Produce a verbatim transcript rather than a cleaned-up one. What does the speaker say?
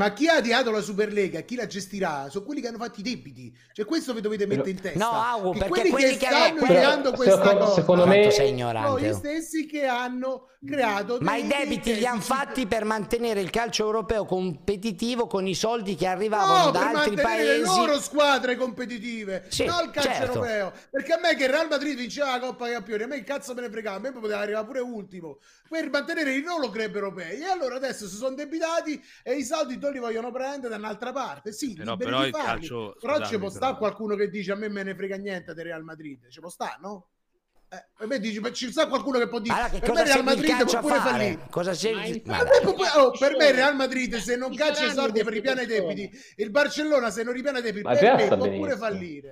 Ma chi ha ideato la Superlega, chi la gestirà, sono quelli che hanno fatto i debiti. Cioè questo vi dovete mettere in testa. No, Augu, che perché quelli, quelli che che stanno quelli... ideando questa secondo, cosa secondo me sei sono ignorante. gli stessi che hanno creato Ma dei, i debiti li hanno fatti per mantenere il calcio europeo competitivo con i soldi che arrivavano No, da per altri mantenere paesi. le loro squadre competitive, Sì, non il calcio certo. europeo. Perché a me che il Real Madrid vinceva la Coppa dei Campioni, a me il cazzo me ne fregava, a me poteva arrivare pure ultimo per mantenere i loro club europei. E allora adesso si sono debitati e i soldi li vogliono prendere da un'altra parte. Sì, Però, liberi però di il farli. calcio, Però scusami, ci può stare però... qualcuno che dice a me me ne frega niente del Real Madrid. Ci può stare, no? Eh, per me dici, ci sta qualcuno che può dire allora, che per cosa me Real Madrid può a pure fare? fallire. Cosa scegli? Ma oh, per me Real Madrid se non caccia i soldi per ripiana i debiti, il Barcellona se non ripiana i debiti, Ma per già me sta può pure benissimo. fallire.